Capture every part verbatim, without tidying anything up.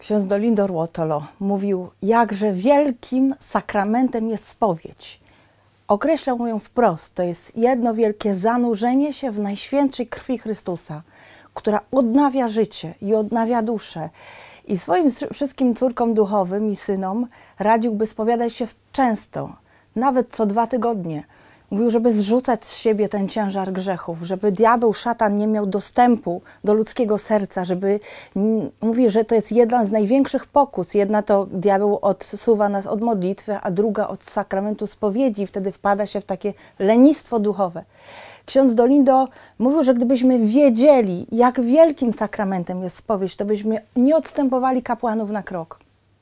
Ksiądz Dolindo Ruotolo mówił, jakże wielkim sakramentem jest spowiedź. Określał ją wprost, to jest jedno wielkie zanurzenie się w Najświętszej krwi Chrystusa, która odnawia życie i odnawia duszę. I swoim wszystkim córkom duchowym i synom radziłby spowiadać się często, nawet co dwa tygodnie. Mówił, żeby zrzucać z siebie ten ciężar grzechów, żeby diabeł, szatan nie miał dostępu do ludzkiego serca, żeby, mówi, że to jest jedna z największych pokus. Jedna to diabeł odsuwa nas od modlitwy, a druga od sakramentu spowiedzi. Wtedy wpada się w takie lenistwo duchowe. Ksiądz Dolindo mówił, że gdybyśmy wiedzieli, jak wielkim sakramentem jest spowiedź, to byśmy nie odstępowali kapłanów na krok.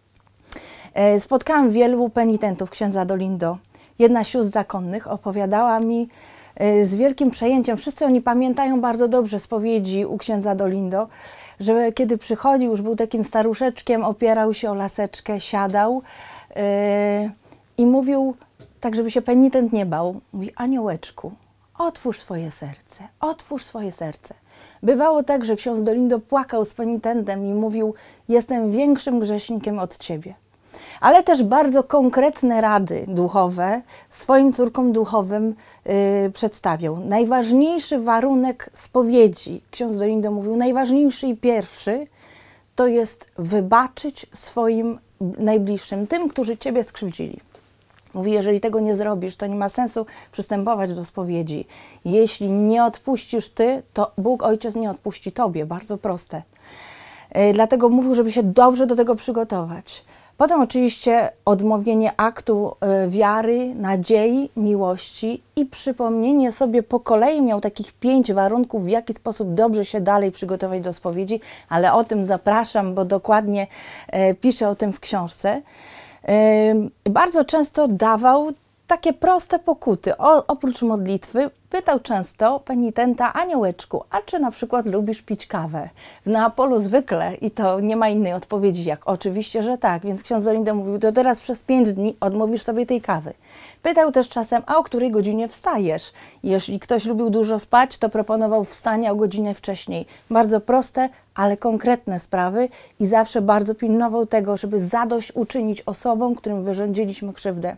Spotkałam wielu penitentów księdza Dolindo. Jedna z sióstr zakonnych opowiadała mi z wielkim przejęciem, wszyscy oni pamiętają bardzo dobrze spowiedzi u księdza Dolindo, że kiedy przychodził, już był takim staruszeczkiem, opierał się o laseczkę, siadał yy, i mówił, tak żeby się penitent nie bał, mówi, aniołeczku, otwórz swoje serce, otwórz swoje serce. Bywało tak, że ksiądz Dolindo płakał z penitentem i mówił, jestem większym grzesznikiem od ciebie. Ale też bardzo konkretne rady duchowe swoim córkom duchowym yy, przedstawiał. Najważniejszy warunek spowiedzi, ksiądz Dolindo mówił, najważniejszy i pierwszy, to jest wybaczyć swoim najbliższym, tym, którzy ciebie skrzywdzili. Mówi, jeżeli tego nie zrobisz, to nie ma sensu przystępować do spowiedzi. Jeśli nie odpuścisz ty, to Bóg Ojciec nie odpuści tobie. Bardzo proste. Yy, dlatego mówił, żeby się dobrze do tego przygotować. Potem oczywiście odmówienie aktu y, wiary, nadziei, miłości i przypomnienie sobie po kolei, miał takich pięć warunków, w jaki sposób dobrze się dalej przygotować do spowiedzi, ale o tym zapraszam, bo dokładnie y, piszę o tym w książce. Y, bardzo często dawał takie proste pokuty. O, oprócz modlitwy pytał często penitenta, aniołeczku, a czy na przykład lubisz pić kawę? W Neapolu zwykle, i to nie ma innej odpowiedzi jak oczywiście, że tak, więc ksiądz Dolindo mówił, to teraz przez pięć dni odmówisz sobie tej kawy. Pytał też czasem, a o której godzinie wstajesz? Jeśli ktoś lubił dużo spać, to proponował wstanie o godzinę wcześniej. Bardzo proste, ale konkretne sprawy i zawsze bardzo pilnował tego, żeby zadośćuczynić osobom, którym wyrządziliśmy krzywdę.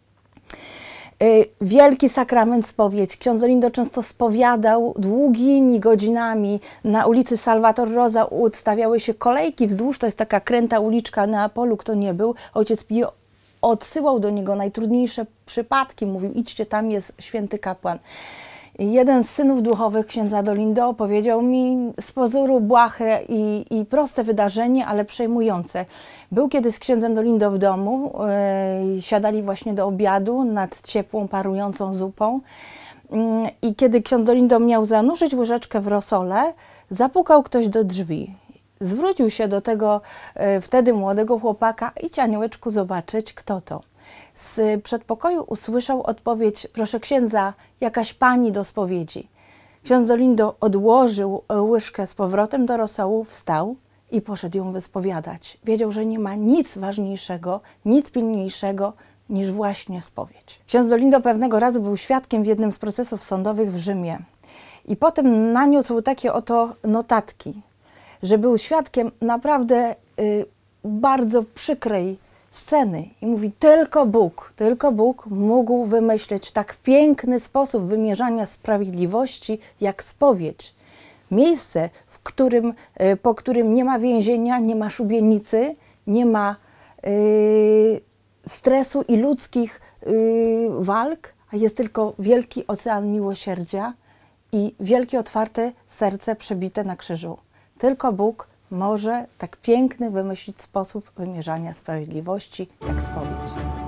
Wielki sakrament spowiedź. Ksiądz Dolindo często spowiadał długimi godzinami. Na ulicy Salvator Rosa ustawiały się kolejki wzdłuż, to jest taka kręta uliczka Neapolu, kto nie był. Ojciec Pio odsyłał do niego najtrudniejsze przypadki, mówił, idźcie, tam jest święty kapłan. Jeden z synów duchowych księdza Dolindo opowiedział mi z pozoru błahe i, i proste wydarzenie, ale przejmujące. Był kiedyś z księdzem Dolindo w domu, yy, siadali właśnie do obiadu nad ciepłą, parującą zupą yy, i kiedy ksiądz Dolindo miał zanurzyć łyżeczkę w rosole, zapukał ktoś do drzwi. Zwrócił się do tego yy, wtedy młodego chłopaka, idź aniołeczku zobaczyć, kto to. Z przedpokoju usłyszał odpowiedź, proszę księdza, jakaś pani do spowiedzi. Ksiądz Dolindo odłożył łyżkę z powrotem do rosołu, wstał i poszedł ją wyspowiadać. Wiedział, że nie ma nic ważniejszego, nic pilniejszego niż właśnie spowiedź. Ksiądz Dolindo pewnego razu był świadkiem w jednym z procesów sądowych w Rzymie i potem naniósł takie oto notatki, że był świadkiem naprawdę y, bardzo przykrej sceny i mówi, tylko Bóg, tylko Bóg mógł wymyśleć tak piękny sposób wymierzania sprawiedliwości jak spowiedź. Miejsce, w którym, po którym nie ma więzienia, nie ma szubienicy, nie ma yy, stresu i ludzkich yy, walk, a jest tylko wielki ocean miłosierdzia i wielkie otwarte serce przebite na krzyżu. Tylko Bóg może tak piękny wymyślić sposób wymierzania sprawiedliwości jak spowiedź.